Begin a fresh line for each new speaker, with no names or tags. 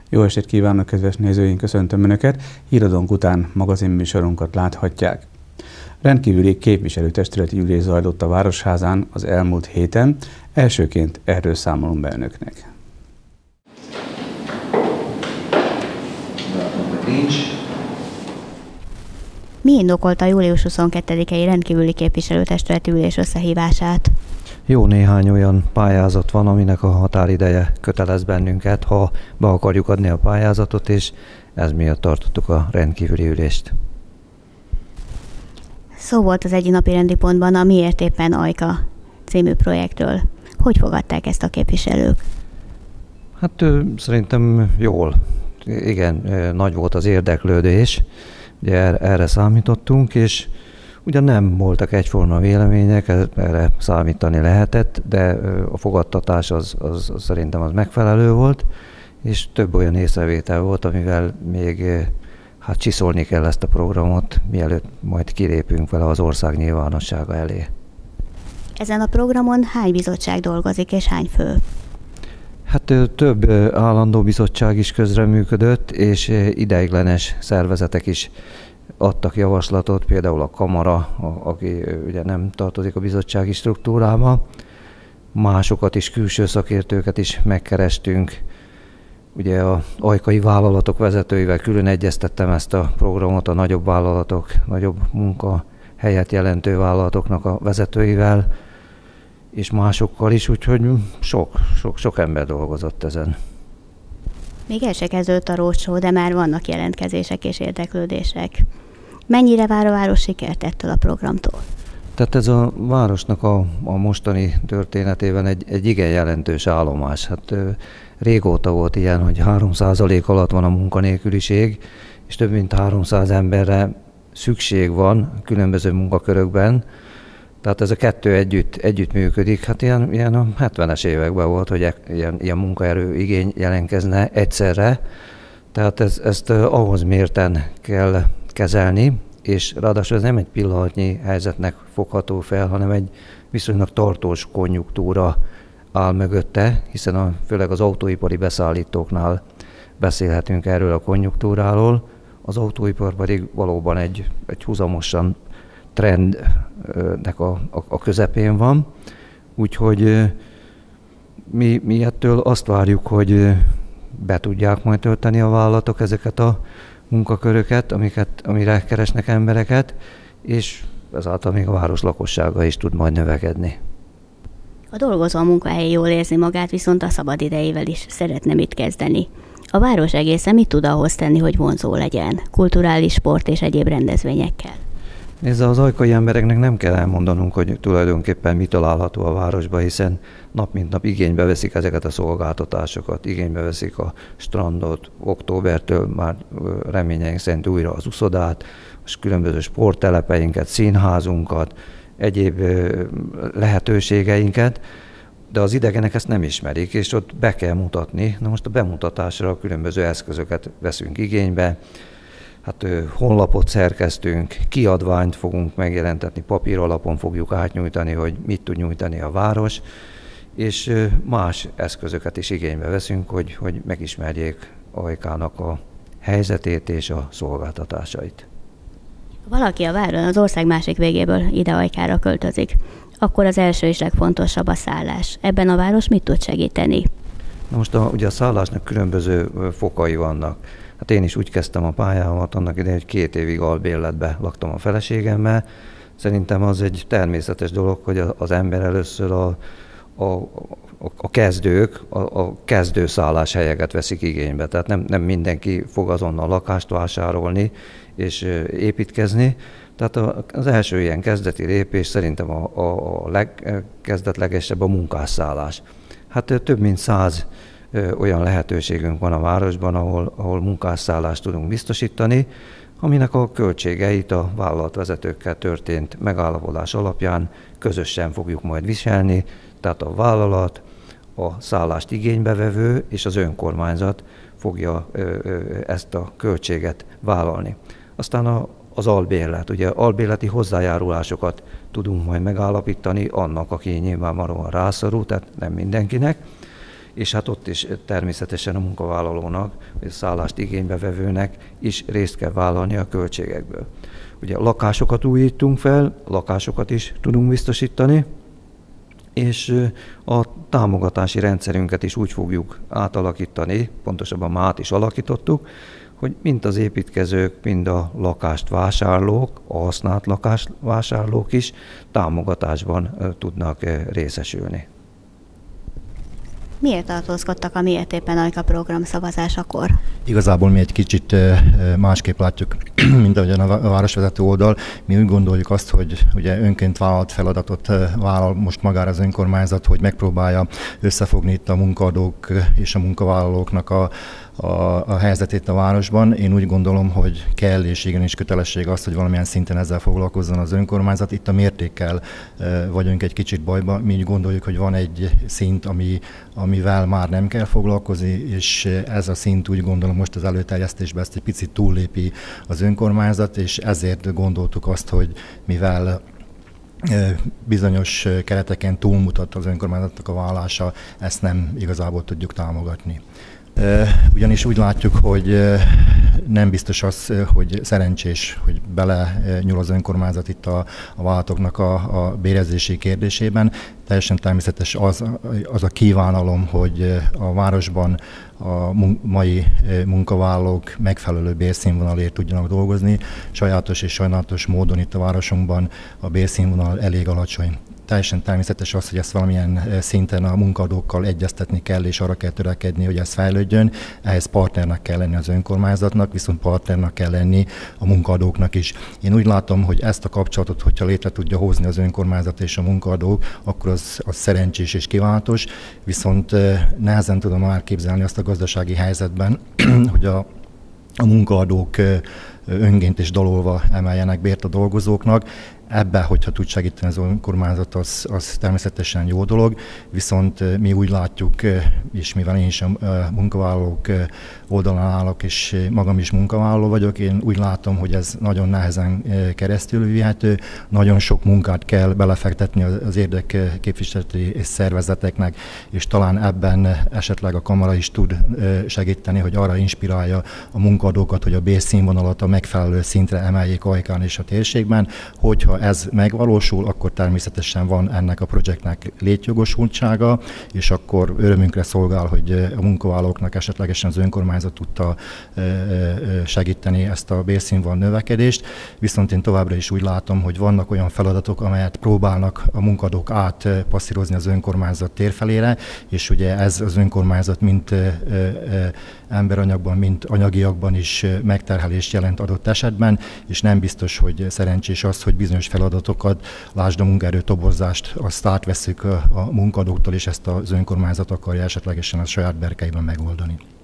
Jó estét kívánok, kedves nézőink, köszöntöm Önöket! Híradónk után magazinműsorunkat láthatják. Rendkívüli képviselőtestületi ülés zajlott a Városházán az elmúlt héten. Elsőként erről számolunk be Önöknek.
Mi indokolta a július 22-i rendkívüli képviselőtestületi ülés összehívását?
Jó néhány olyan pályázat van, aminek a határideje kötelez bennünket, ha be akarjuk adni a pályázatot, és ez miatt tartottuk a rendkívüli ülést.
Szó volt az egyik napi rendi pontban a Miért éppen Ajka című projektről. Hogy fogadták ezt a képviselők?
Hát szerintem jól. Igen, nagy volt az érdeklődés, ugye erre számítottunk, és ugyan nem voltak egyforma vélemények, erre számítani lehetett, de a fogadtatás az szerintem az megfelelő volt, és több olyan észrevétel volt, amivel még csiszolni kell ezt a programot, mielőtt majd kilépünk vele az ország nyilvánossága elé.
Ezen a programon hány bizottság dolgozik és hány fő?
Hát több állandó bizottság is közreműködött, és ideiglenes szervezetek is adtak javaslatot, például a Kamara, aki ugye nem tartozik a bizottsági struktúrába. Másokat is, külső szakértőket is megkerestünk. Ugye az ajkai vállalatok vezetőivel külön egyeztettem ezt a programot, a nagyobb vállalatok, nagyobb munkahelyet jelentő vállalatoknak a vezetőivel, és másokkal is, úgyhogy sok ember dolgozott ezen.
Még el se kezdődött a roadshow, de már vannak jelentkezések és érdeklődések. Mennyire vár a város sikert ettől a programtól?
Tehát ez a városnak a mostani történetében egy igen jelentős állomás. Hát régóta volt ilyen, hogy 3% alatt van a munkanélküliség, és több mint 300 emberre szükség van különböző munkakörökben. Tehát ez a kettő együtt működik. Hát ilyen a 70-es években volt, hogy ilyen munkaerő igény jelentkezne egyszerre. Tehát ezt ahhoz mérten kell kezelni, és ráadásul ez nem egy pillanatnyi helyzetnek fogható fel, hanem egy viszonylag tartós konjunktúra áll mögötte, hiszen főleg az autóipari beszállítóknál beszélhetünk erről a konjunktúráról. Az autóipar pedig valóban egy húzamosan trendnek a közepén van, úgyhogy mi ettől azt várjuk, hogy be tudják majd tölteni a vállalatok ezeket a munkaköröket, amire keresnek embereket, és ezáltal még a város lakossága is tud majd növekedni.
A dolgozó a munkahelyen jól érzi magát, viszont a szabad idejével is szeretne mit kezdeni. A város egészen mit tud ahhoz tenni, hogy vonzó legyen? Kulturális, sport és egyéb rendezvényekkel.
Nézd, az ajkai embereknek nem kell elmondanunk, hogy tulajdonképpen mi található a városban, hiszen nap mint nap igénybe veszik ezeket a szolgáltatásokat, igénybe veszik a strandot, októbertől már reményeink szerint újra az uszodát, és különböző sporttelepeinket, színházunkat, egyéb lehetőségeinket, de az idegenek ezt nem ismerik, és ott be kell mutatni. Na most a bemutatásra különböző eszközöket veszünk igénybe, hát honlapot szerkesztünk, kiadványt fogunk megjelentetni, papíralapon fogjuk átnyújtani, hogy mit tud nyújtani a város, és más eszközöket is igénybe veszünk, hogy megismerjék Ajkának a helyzetét és a szolgáltatásait.
Ha valaki a váron az ország másik végéből ide Ajkára költözik, akkor az első és legfontosabb a szállás. Ebben a város mit tud segíteni?
Na most ugye a szállásnak különböző fokai vannak. Hát én is úgy kezdtem a pályámat annak idején, hogy 2 évig albérletbe laktam a feleségemmel. Szerintem az egy természetes dolog, hogy az ember először a kezdők, a kezdőszálláshelyeket veszik igénybe. Tehát nem mindenki fog azonnal lakást vásárolni és építkezni. Tehát az első ilyen kezdeti lépés szerintem a legkezdetlegesebb a munkásszállás. Hát több mint 100 olyan lehetőségünk van a városban, ahol munkásszállást tudunk biztosítani, aminek a költségeit a vállalatvezetőkkel történt megállapodás alapján közösen fogjuk majd viselni, tehát a vállalat, a szállást igénybevevő és az önkormányzat fogja ezt a költséget vállalni. Aztán az albérlet, ugye albérleti hozzájárulásokat tudunk majd megállapítani annak, aki nyilvánvalóan rászorul, tehát nem mindenkinek, és hát ott is természetesen a munkavállalónak, vagy a szállást igénybe vevőnek is részt kell vállalni a költségekből. Ugye lakásokat újítunk fel, lakásokat is tudunk biztosítani, és a támogatási rendszerünket is úgy fogjuk átalakítani, pontosabban már át is alakítottuk, hogy mind az építkezők, mind a lakást vásárlók, a használt lakást vásárlók is támogatásban tudnak részesülni.
Miért tartózkodtak a Miért éppen Ajka program szavazásakor?
Igazából mi egy kicsit másképp látjuk, mint ahogyan a városvezető oldal. Mi úgy gondoljuk azt, hogy ugye önként vállalt feladatot vállal most magára az önkormányzat, hogy megpróbálja összefogni itt a munkaadók és a munkavállalóknak a helyzetét a városban. Én úgy gondolom, hogy kell és igenis kötelesség az, hogy valamilyen szinten ezzel foglalkozzon az önkormányzat. Itt a mértékkel vagyunk egy kicsit bajba. Mi úgy gondoljuk, hogy van egy szint, amivel már nem kell foglalkozni, és ez a szint úgy gondolom most az előterjesztésben ezt egy picit túllépi az önkormányzat, és ezért gondoltuk azt, hogy mivel bizonyos kereteken túlmutat az önkormányzatnak a vállalása, ezt nem igazából tudjuk támogatni. Ugyanis úgy látjuk, hogy nem biztos az, hogy szerencsés, hogy bele nyúl az önkormányzat itt a vállalatoknak a bérezési kérdésében. Teljesen természetes az a kívánalom, hogy a városban a mai munkavállalók megfelelő bérszínvonalért tudjanak dolgozni. Sajátos és sajnálatos módon itt a városunkban a bérszínvonal elég alacsony. Teljesen természetes az, hogy ezt valamilyen szinten a munkadókkal egyeztetni kell, és arra kell törekedni, hogy ez fejlődjön. Ehhez partnernek kell lenni az önkormányzatnak, viszont partnernek kell lenni a munkadóknak is. Én úgy látom, hogy ezt a kapcsolatot, hogyha létre tudja hozni az önkormányzat és a munkadók, akkor az szerencsés és kívánatos, viszont nehezen tudom elképzelni azt a gazdasági helyzetben, hogy a munkaadók önként és dalolva emeljenek bért a dolgozóknak. Ebben, hogyha tud segíteni az önkormányzat, az természetesen jó dolog, viszont mi úgy látjuk, és mivel én is a munkavállalók oldalán állok, és magam is munkavállaló vagyok, én úgy látom, hogy ez nagyon nehezen keresztülvihető, nagyon sok munkát kell belefektetni az érdekképviseleti szervezeteknek, és talán ebben esetleg a kamara is tud segíteni, hogy arra inspirálja a munkadókat, hogy a bérszínvonalat a megfelelő szintre emeljék Ajkán és a térségben, hogyha ez megvalósul, akkor természetesen van ennek a projektnek létjogosultsága, és akkor örömünkre szolgál, hogy a munkavállalóknak esetlegesen az önkormányzat tudta segíteni ezt a bérszínvonal növekedést, viszont én továbbra is úgy látom, hogy vannak olyan feladatok, amelyet próbálnak a munkadók átpasszírozni az önkormányzat térfelére, és ugye ez az önkormányzat mint emberanyagban, mint anyagiakban is megterhelést jelent adott esetben, és nem biztos, hogy szerencsés az, hogy bizonyos feladatokat, lásd a munkaerő toborzást, azt átvesszük a munkadóktól, és ezt az önkormányzat akarja esetlegesen a saját berkeiben megoldani.